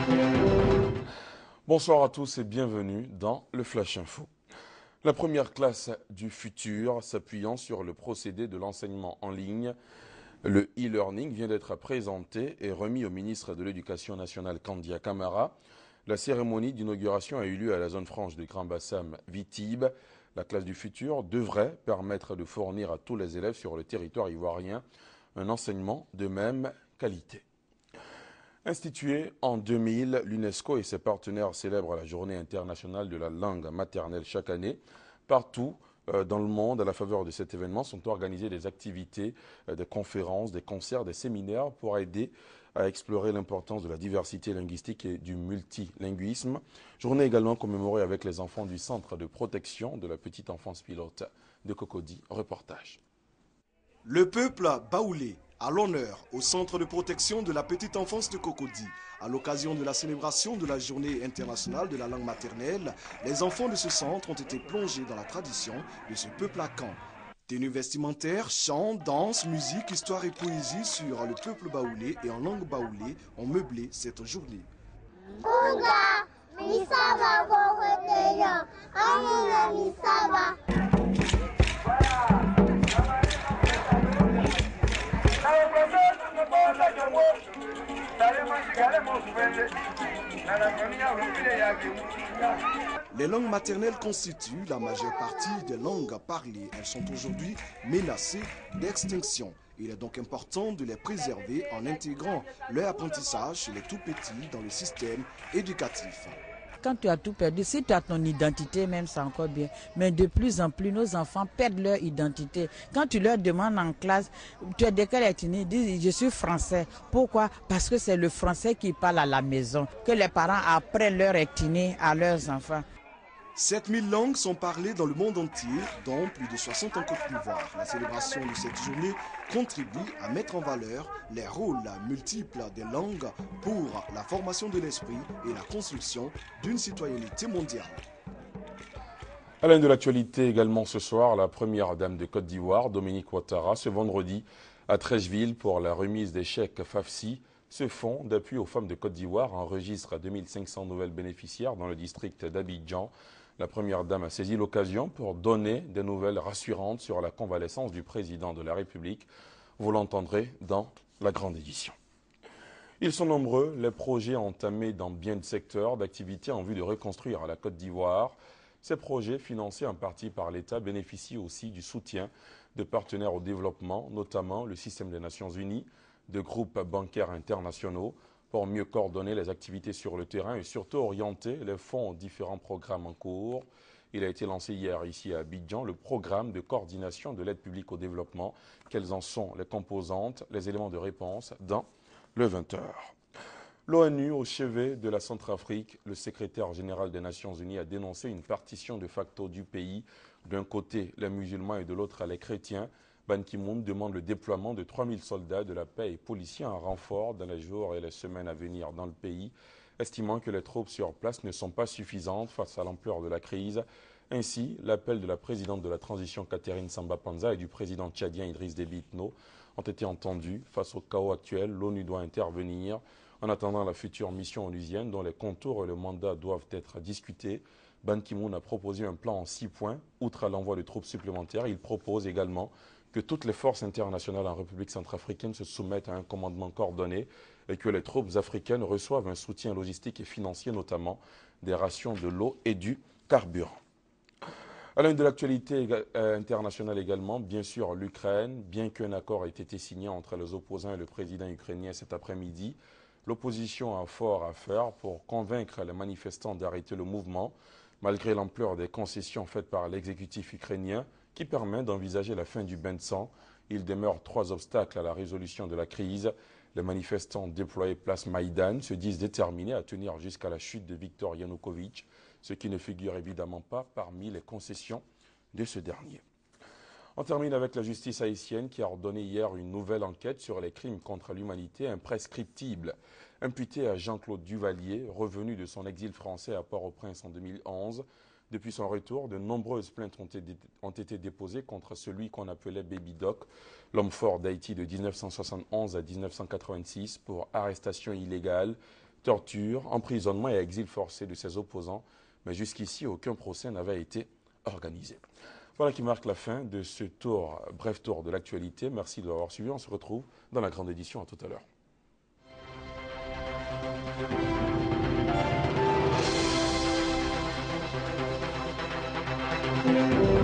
Bonsoir à tous et bienvenue dans le Flash Info. La première classe du futur, s'appuyant sur le procédé de l'enseignement en ligne, le e-learning, vient d'être présenté et remis au ministre de l'Éducation nationale Kandia Camara. La cérémonie d'inauguration a eu lieu à la zone franche de Grand Bassam Vitib. La classe du futur devrait permettre de fournir à tous les élèves sur le territoire ivoirien un enseignement de même qualité. Instituée en 2000, l'UNESCO et ses partenaires célèbrent la Journée internationale de la langue maternelle chaque année. Partout dans le monde, à la faveur de cet événement, sont organisées des activités, des conférences, des concerts, des séminaires pour aider à explorer l'importance de la diversité linguistique et du multilinguisme. Journée également commémorée avec les enfants du Centre de protection de la petite enfance pilote de Cocody. Reportage. Le peuple baoulé à l'honneur au Centre de protection de la petite enfance de Cocody. À l'occasion de la célébration de la Journée internationale de la langue maternelle, les enfants de ce centre ont été plongés dans la tradition de ce peuple à Caen. Tenues vestimentaires, chants, danses, musique, histoire et poésie sur le peuple baoulé et en langue baoulée ont meublé cette journée. Les langues maternelles constituent la majeure partie des langues parlées. Elles sont aujourd'hui menacées d'extinction. Il est donc important de les préserver en intégrant leur apprentissage chez les tout-petits dans le système éducatif. Quand tu as tout perdu, si tu as ton identité même, c'est encore bien. Mais de plus en plus, nos enfants perdent leur identité. Quand tu leur demandes en classe, tu es de quelle ethnie? Ils disent, je suis français. Pourquoi? Parce que c'est le français qui parle à la maison. Que les parents apprennent leur ethnie à leurs enfants. 7000 langues sont parlées dans le monde entier, dont plus de 60 en Côte d'Ivoire. La célébration de cette journée contribue à mettre en valeur les rôles multiples des langues pour la formation de l'esprit et la construction d'une citoyenneté mondiale. À l'un de l'actualité également ce soir, la première dame de Côte d'Ivoire, Dominique Ouattara, ce vendredi à Trècheville pour la remise des chèques FAFSI. Ce fonds d'appui aux femmes de Côte d'Ivoire enregistre 2500 nouvelles bénéficiaires dans le district d'Abidjan. La première dame a saisi l'occasion pour donner des nouvelles rassurantes sur la convalescence du président de la République. Vous l'entendrez dans la grande édition. Ils sont nombreux, les projets entamés dans bien de secteurs d'activité en vue de reconstruire la Côte d'Ivoire. Ces projets, financés en partie par l'État, bénéficient aussi du soutien de partenaires au développement, notamment le système des Nations Unies, de groupes bancaires internationaux, pour mieux coordonner les activités sur le terrain et surtout orienter les fonds aux différents programmes en cours. Il a été lancé hier ici à Abidjan le programme de coordination de l'aide publique au développement. Quelles en sont les composantes, les éléments de réponse dans le 20h. L'ONU, au chevet de la Centrafrique, le secrétaire général des Nations Unies a dénoncé une partition de facto du pays. D'un côté, les musulmans et de l'autre, les chrétiens. Ban Ki-moon demande le déploiement de 3000 soldats de la paix et policiers en renfort dans les jours et les semaines à venir dans le pays, estimant que les troupes sur place ne sont pas suffisantes face à l'ampleur de la crise. Ainsi, l'appel de la présidente de la transition Catherine Samba-Panza et du président tchadien Idriss Déby Itno ont été entendus. Face au chaos actuel, l'ONU doit intervenir. En attendant la future mission onusienne, dont les contours et le mandat doivent être discutés, Ban Ki-moon a proposé un plan en 6 points. Outre l'envoi de troupes supplémentaires, il propose également que toutes les forces internationales en République centrafricaine se soumettent à un commandement coordonné et que les troupes africaines reçoivent un soutien logistique et financier, notamment des rations de l'eau et du carburant. À l'une de l'actualité internationale également, bien sûr l'Ukraine, bien qu'un accord ait été signé entre les opposants et le président ukrainien cet après-midi, l'opposition a fort à faire pour convaincre les manifestants d'arrêter le mouvement, malgré l'ampleur des concessions faites par l'exécutif ukrainien, qui permet d'envisager la fin du bain de sang. Il demeure 3 obstacles à la résolution de la crise. Les manifestants déployés place Maïdan se disent déterminés à tenir jusqu'à la chute de Viktor Yanukovych, ce qui ne figure évidemment pas parmi les concessions de ce dernier. On termine avec la justice haïtienne qui a ordonné hier une nouvelle enquête sur les crimes contre l'humanité imprescriptibles. Imputé à Jean-Claude Duvalier, revenu de son exil français à Port-au-Prince en 2011, depuis son retour, de nombreuses plaintes ont été déposées contre celui qu'on appelait Baby Doc, l'homme fort d'Haïti de 1971 à 1986 pour arrestation illégale, torture, emprisonnement et exil forcé de ses opposants. Mais jusqu'ici, aucun procès n'avait été organisé. Voilà qui marque la fin de ce bref tour de l'actualité. Merci de l'avoir suivi. On se retrouve dans la grande édition. À tout à l'heure.